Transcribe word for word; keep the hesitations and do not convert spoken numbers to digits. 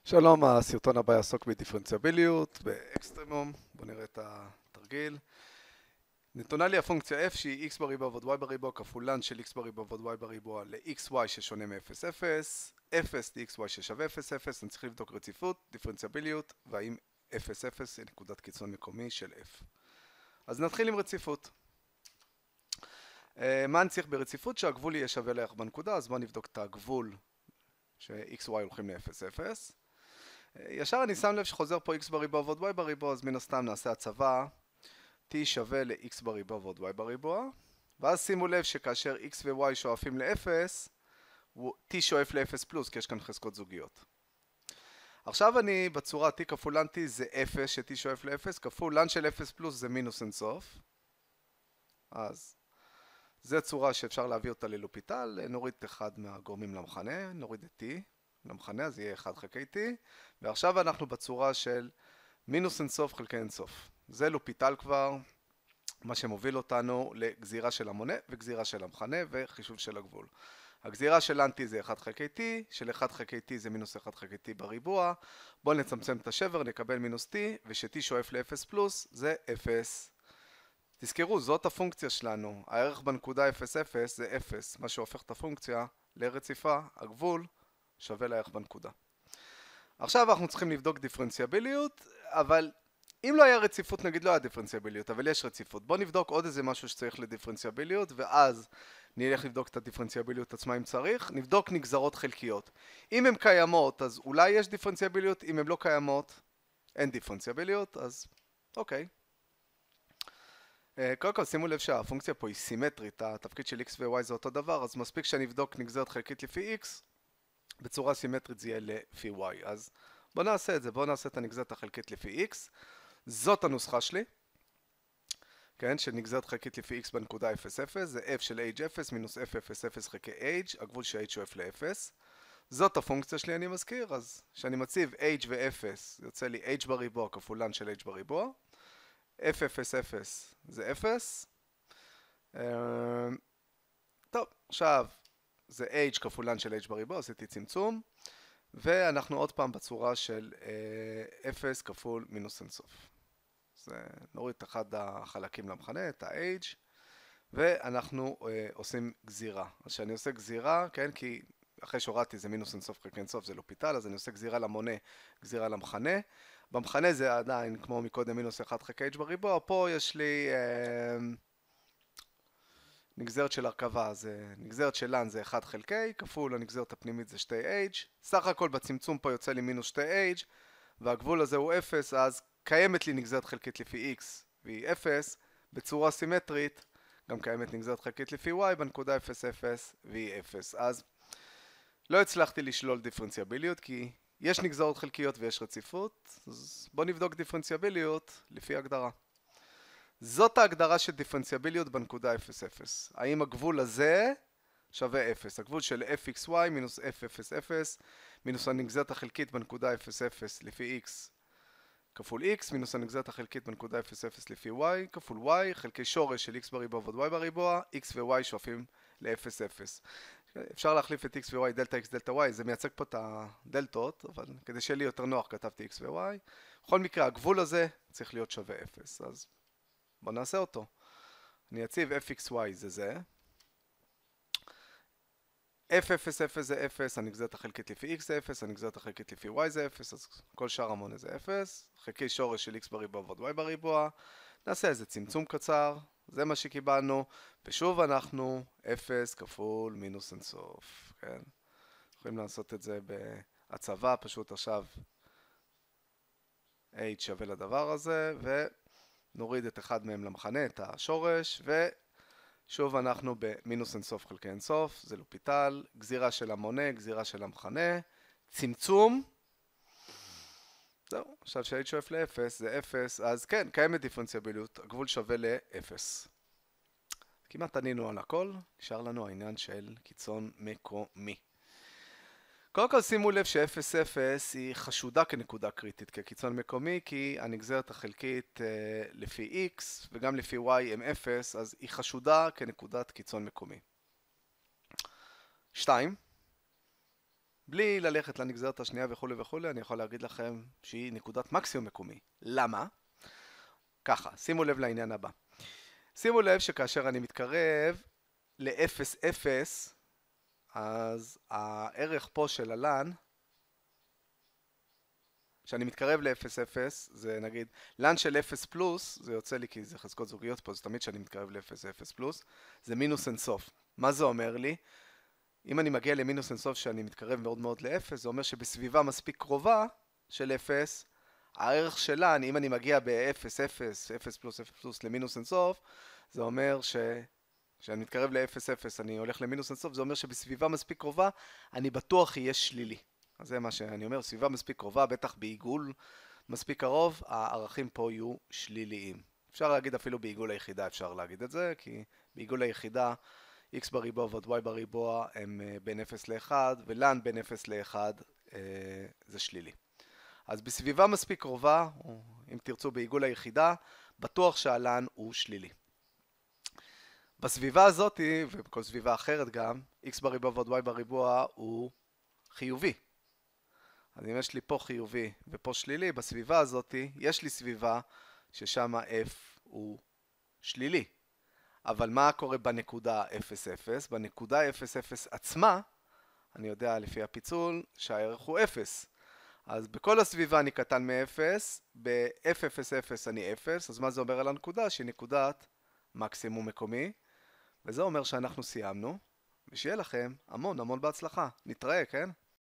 שלום, הסרטון הבא יעסוק בדיפרנציאביליות, באקסטרימום. בואו נראה את התרגיל. נתונה לי הפונקציה f שהיא x בריבוע ועוד y בריבוע כפול ln של x בריבוע ועוד y בריבוע ל-xy ששונה מ-אפס אפס, אפס ל-xy ששווה אפס אפס. אני צריך לבדוק רציפות, דיפרנציאביליות, והאם אפס אפס היא נקודת קיצון מקומי של f. אז נתחיל עם רציפות. מה אני צריך ברציפות? שהגבול יהיה שווה לערך בנקודה, אז בואו נבדוק את הגבול ש-xy הולכים ל-אפס אפס. ישר אני שם לב שחוזר פה x בריבוע ועוד y בריבוע, אז מן הסתם נעשה הצבה t שווה ל-x בריבוע ועוד y בריבוע, ואז שימו לב שכאשר x ו-y שואפים ל-אפס, t שואף ל-אפס פלוס, כי יש כאן חזקות זוגיות. עכשיו אני בצורה t כפול ln t זה אפס, ש-t שואף ל-אפס, כפול ln של אפס פלוס זה מינוס אינסוף. אז זו צורה שאפשר להביא אותה ללופיטל. נוריד אחד מהגורמים למכנה, נוריד את t למכנה, אז יהיה אחד חלקי t, ועכשיו אנחנו בצורה של מינוס אינסוף חלקי אינסוף. זה לופיטל כבר, מה שמוביל אותנו לגזירה של המונה וגזירה של המכנה וחישוב של הגבול. הגזירה של ln t זה אחד חלקי t, של אחד חלקי t זה מינוס אחד חלקי t בריבוע. בואו נצמצם את השבר, נקבל מינוס t, וש-t שואף ל-אפס פלוס זה אפס. תזכרו, זאת הפונקציה שלנו. הערך בנקודה אפס אפס זה אפס, מה שהופך את הפונקציה לרציפה, הגבול שווה לערך בנקודה. עכשיו אנחנו צריכים לבדוק דיפרנציאביליות, אבל אם לא היה רציפות, נגיד לא היה דיפרנציאביליות, אבל יש רציפות. בואו נבדוק עוד איזה משהו שצריך לדיפרנציאביליות, ואז נלך לבדוק את הדיפרנציאביליות עצמה אם צריך. נבדוק נגזרות חלקיות. אם הן קיימות, אז אולי יש דיפרנציאביליות, אם הן לא קיימות, אין דיפרנציאביליות, אז אוקיי. קודם כל שימו לב שהפונקציה פה היא סימטרית, התפקיד של x ו-y זה אותו דבר, אז מספיק שאני אבדוק נגזרת חלקית לפי x, בצורה סימטרית זה יהיה לפי y. אז בואו נעשה את זה, בואו נעשה את הנגזרת החלקית לפי x. זאת הנוסחה שלי, כן, שנגזרת חלקית לפי x בנקודה אפס אפס, זה f של h אפס מינוס f אפס אפס חלקי h, הגבול ש-h שואף ל-אפס. זאת הפונקציה שלי, אני מזכיר, אז כשאני מציב h ו-0, יוצא לי h בריבוע כפול ln של h בריבוע. f אפס אפס זה אפס. טוב, עכשיו זה h כפול ln של h בריבוע, עשיתי צמצום, ואנחנו עוד פעם בצורה של אפס כפול מינוס אינסוף. אז נוריד את אחד החלקים למכנה, את ה-h, ואנחנו עושים גזירה. אז כשאני עושה גזירה, כן, כי אחרי שהורדתי זה מינוס אינסוף חלקי אינסוף, זה לופיטל, אז אני עושה גזירה למונה, גזירה למכנה. במכנה זה עדיין כמו מקודם מינוס אחד חלקי h בריבוע, פה יש לי אה, נגזרת של הרכבה, זה נגזרת של ln זה אחד חלקי, כפול הנגזרת הפנימית זה שתי h, סך הכל בצמצום פה יוצא לי מינוס שתי h, והגבול הזה הוא אפס, אז קיימת לי נגזרת חלקית לפי x והיא אפס, בצורה סימטרית גם קיימת נגזרת חלקית לפי y בנקודה אפס אפס והיא אפס. אז לא הצלחתי לשלול דיפרנציאביליות כי יש נגזרות חלקיות ויש רציפות, אז בואו נבדוק דיפרנציאביליות לפי הגדרה. זאת ההגדרה של דיפרנציאביליות בנקודה אפס אפס. האם הגבול הזה שווה אפס? הגבול של fxy מינוס f אפס אפס מינוס הנגזרת החלקית בנקודה אפס אפס לפי x כפול x מינוס הנגזרת החלקית בנקודה אפס אפס לפי y כפול y חלקי שורש של x בריבוע ועוד y בריבוע, x ו-y שואפים ל-אפס אפס. אפשר להחליף את x ו-y, דלטה x, דלטה y, זה מייצג פה את הדלתות, אבל כדי שיהיה לי יותר נוח כתבתי x ו-y. בכל מקרה, הגבול הזה צריך להיות שווה אפס, אז בואו נעשה אותו. אני אציב fxy זה זה. f אפס אפס זה אפס, הנגזרת החלקית לפי x זה אפס, הנגזרת החלקית לפי y זה אפס, אז כל שאר המונה זה אפס. חלקי שורש של x בריבוע ועוד y בריבוע. נעשה איזה צמצום קצר. זה מה שקיבלנו, ושוב אנחנו אפס כפול מינוס אינסוף, כן? יכולים לעשות את זה בהצבה, פשוט עכשיו h שווה לדבר הזה, ונוריד את אחד מהם למכנה, את השורש, ושוב אנחנו במינוס אינסוף חלקי אינסוף, זה לופיטל, גזירה של המונה, גזירה של המכנה, צמצום, זהו, עכשיו ש-h שואף ל-אפס זה אפס, אז כן, קיימת דיפרנציאביליות, הגבול שווה ל-אפס. כמעט ענינו על הכל, נשאר לנו העניין של קיצון מקומי. קודם כל שימו לב ש-אפס אפס היא חשודה כנקודה קריטית, כקיצון מקומי, כי הנגזרת החלקית לפי x וגם לפי y הם אפס, אז היא חשודה כנקודת קיצון מקומי. שתיים. בלי ללכת לנגזרת השנייה וכולי וכולי, אני יכול להגיד לכם שהיא נקודת מקסימום מקומי. למה? ככה, שימו לב לעניין הבא. שימו לב שכאשר אני מתקרב ל-אפס אפס, אז הערך פה של הלן, כשאני מתקרב ל-אפס אפס, זה נגיד, לן של אפס פלוס, זה יוצא לי כי זה חזקות זוגיות פה, זה תמיד כשאני מתקרב ל-אפס אפס פלוס, זה מינוס אינסוף. מה זה אומר לי? אם אני מגיע למינוס אינסוף שאני מתקרב מאוד מאוד ל-אפס, זה אומר שבסביבה מספיק קרובה של אפס, הערך של לן, אם אני מגיע ב-אפס אפס, אפס פלוס אפס פלוס למינוס אינסוף, זה אומר ש... כשאני מתקרב ל-אפס אפס אני הולך למינוס אינסוף, זה אומר שבסביבה מספיק קרובה אני בטוח יהיה שלילי. אז זה מה שאני אומר, סביבה מספיק קרובה, בטח בעיגול מספיק קרוב, הערכים פה יהיו שליליים. אפשר להגיד אפילו בעיגול היחידה, אפשר להגיד את זה, כי בעיגול היחידה x בריבוע ועוד y בריבוע הם בין אפס ל-אחד, ולן בין אפס ל-אחד זה שלילי. אז בסביבה מספיק קרובה, או אם תרצו בעיגול היחידה, בטוח שהלן הוא שלילי. בסביבה הזאת, ובכל סביבה אחרת גם, x בריבוע ועוד y בריבוע הוא חיובי. אז אם יש לי פה חיובי ופה שלילי, בסביבה הזאת יש לי סביבה ששם f הוא שלילי. אבל מה קורה בנקודה אפס אפס? בנקודה אפס אפס עצמה, אני יודע לפי הפיצול שהערך הוא אפס. אז בכל הסביבה אני קטן מ-אפס, ב-אף אפס אפס אני אפס, אז מה זה אומר על הנקודה? שהיא נקודת מקסימום מקומי. וזה אומר שאנחנו סיימנו, ושיהיה לכם המון המון בהצלחה. נתראה, כן?